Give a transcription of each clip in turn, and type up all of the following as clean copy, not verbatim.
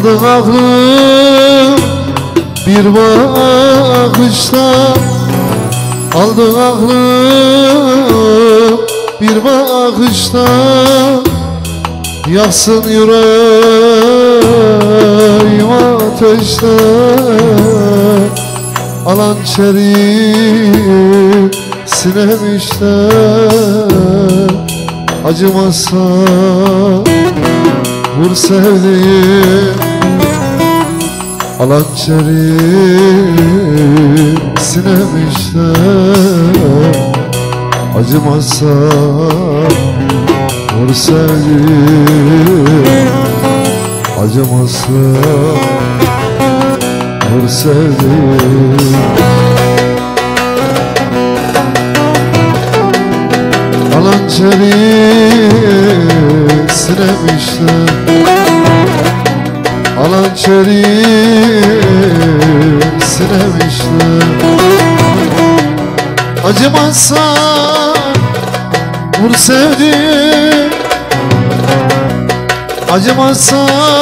Aldın aklım bir bakışta, aldın aklım bir bakışta. Yaksın yüreğim ateşte, alan çerim sinem işte. Acımazsa vur sevdiğim, alan çerim sinem işte. Acımazsa vur sevdiğim, acımazsa vur sevdiğim. Alan çerim sinem işte, alan çerim sinem işte. Acımazsa vur sevdiğim, acımazsa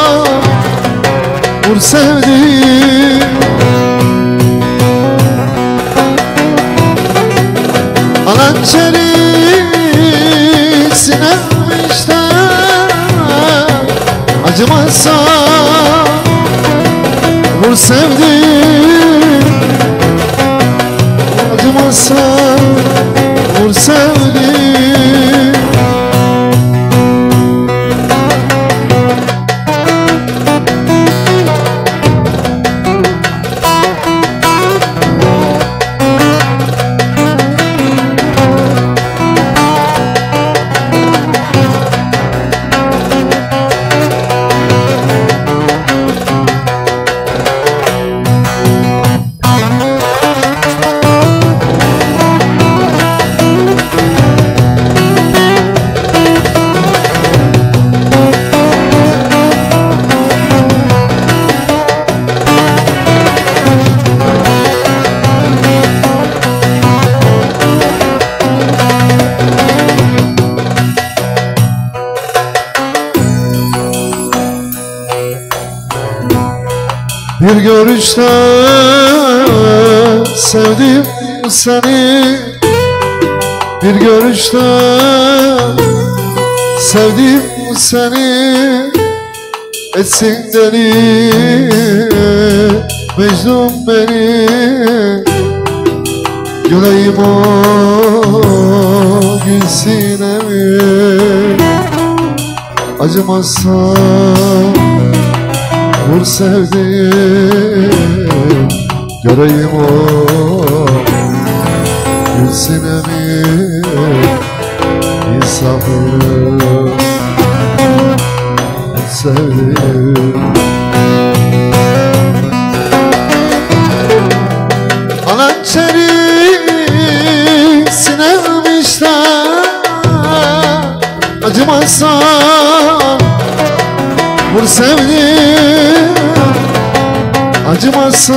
vur sevdiğim. Alan çerim sinem işte, acımazsa vur sevdiğim, acımazsa vur sevdiğim. Bir görüşte sevdim seni, bir görüşte sevdim seni. Etsin deli Mecnun beni, göreyim o gül sinemi. Acımazsa vur sevdiğim, göreyim o gül sinemi. İnsafı sevdiğim. Alan çerim sinem işte, acımazsa vur sevdiğim, acımazsa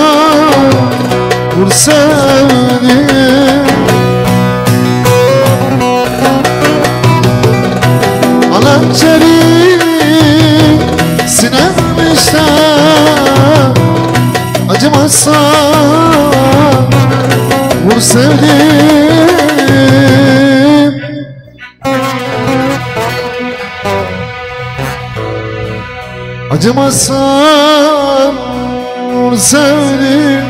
vur sevdiğim. Alan çerim sinem işte, acımazsa vur sevdiğim. Acımazsa vur sevdiğim.